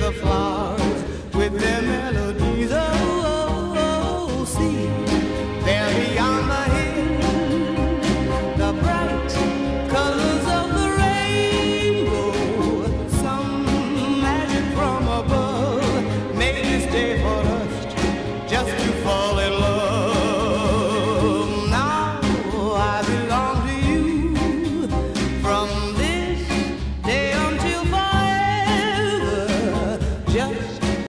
the flowers with their melodies. Oh, oh, oh, see, there beyond the hill, the bright colors of the rainbow. Some magic from above made this day for us just to fall in love. Now I belong to you from this day until forever. Just